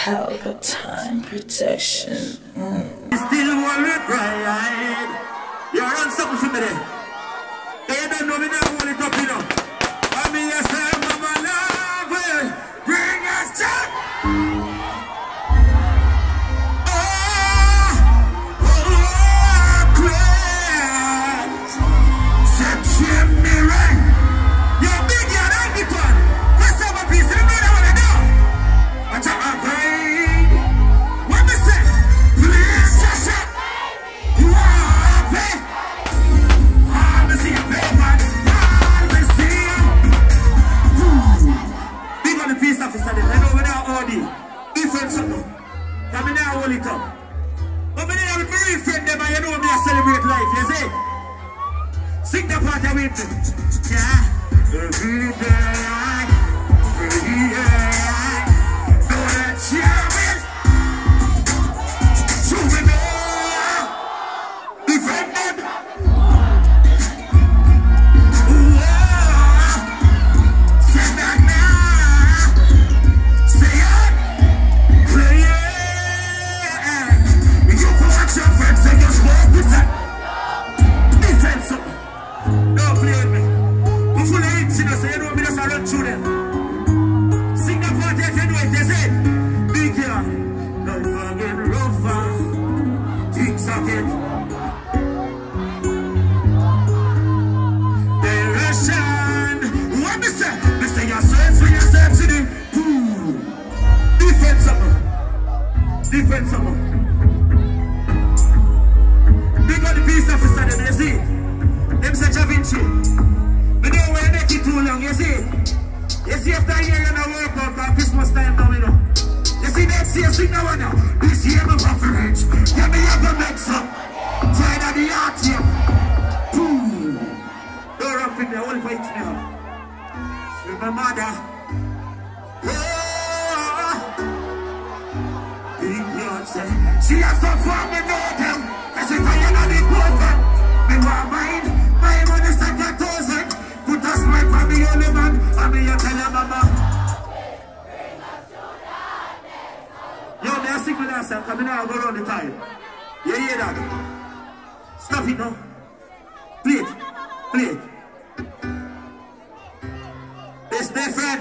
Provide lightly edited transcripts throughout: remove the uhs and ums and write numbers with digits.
Pelpa time protection. Still worry, pride. You run something for me there. They don't know me now, hold it up, you know. I mean, yes, mama love will bring us joy. Sing the part of it. Yeah. Every day, know that you're with. So we know. Defend them. Say that now. Say it. Play it. You can watch your friends and just walk with that. Defend something. Don't play with me. I'm full of hits, you know, so you know me just run through them. Sing the part if you know it, you say. Big here. Don't forget rougher. Things are good. Direction. What me say? Me say you search for yourself to the defend something. Defend something. Big on the peace officer, them, you see. Them say Jah Vinci. We don't want to make it too long, you see. You see, after a year you don't work out for Christmas time now, you know. You see, next year, sing now and now. This year, I'm going to reach. Yeah, me have to make some. Try that the art here. Boom. Don't rap in there, only for it now. With my mother. Oh. Big Beyonce. She has some fun, me know them. Cause if I ain't on the program, me want mine. My money stand your toes in. Put a smile for me only man. And me you tell your mama. Yo, me a sing with that song. Cause me now go round the time. You hear that? Stop it now. Play it. Play it. It's different.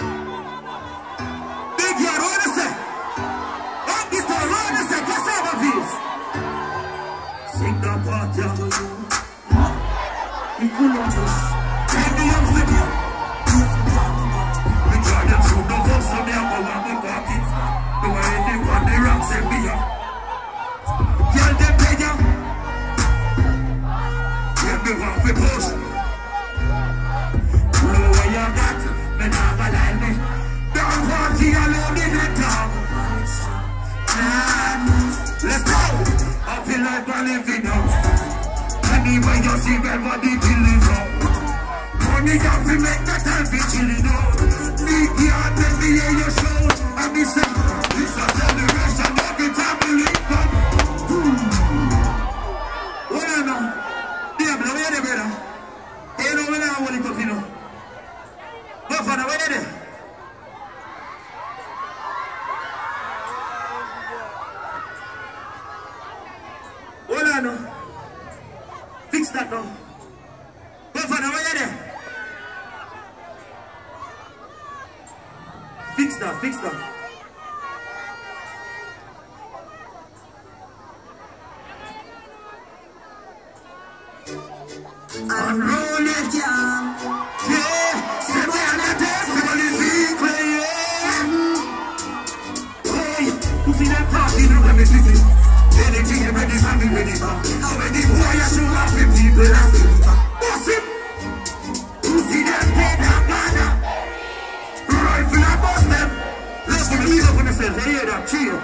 Big yard, what do you say? Up this time, what do you say? Guess how it feels. Sing the part, yeah. You pull on this. Take me up with you. We try them through the house of me, I'm going to walk it. Do anyone the rocks and me up. Tell them pay you. Tell me what we push. Blow where you got. Me never lie me. Don't party alone in the town. Let's go. I feel like I'm living now. Anyway, you see when body killing out. Money got to make that time for chilling out. Big yard, let me hear your show. And me say, this a celebration, every time we link up. What you know? Diablo, where you there, brother? You know when I hold it up, you know. Go for the way there. Hold on now. Fix that now. Go for the way there. Fix that, fix that. I'm rolling down. Yeah, step on the desk, I'm on the beat, yeah. Hey, you see that party, you know what I'm saying? Anything you ready for me, ready for. How many boy you show off with people that's it? What's it? You see them dead and gone. Rifle and bust them. Let's give me up on yourself. You hear that? Chill.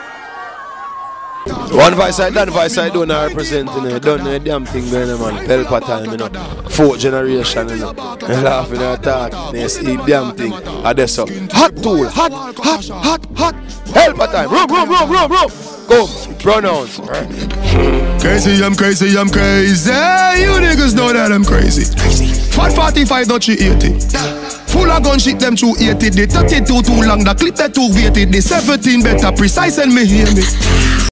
One voice I done, voice I don't represent, you know. Done the damn thing going on, man. Pelpa time, you know. 4th generation, you know. And laughing and talking. They see damn thing. And that's so. Hot tool, hot. Pelpa time. Room. Go, pronouns. Crazy, I'm crazy. You niggas know that I'm crazy. Fat 45, not she 80. Full Full of gun shit them through 80. The 32 too long, the clip that too weighted. The 17 better precise and me hear me.